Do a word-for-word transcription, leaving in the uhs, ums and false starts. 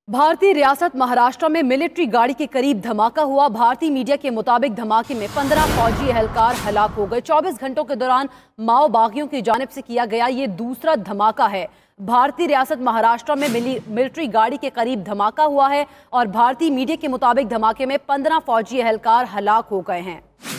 भारतीय रियासत महाराष्ट्र में मिलिट्री गाड़ी के करीब धमाका हुआ। भारतीय मीडिया के मुताबिक धमाके में पंद्रह फौजी एहलकार हलाक हो गए। चौबीस घंटों के दौरान माओ बागियों की जानिब से किया गया ये दूसरा धमाका है। भारतीय रियासत महाराष्ट्र में मिली मिलिट्री गाड़ी के करीब धमाका हुआ है और भारतीय मीडिया के मुताबिक धमाके में पंद्रह फौजी एहलकार हलाक हो गए हैं।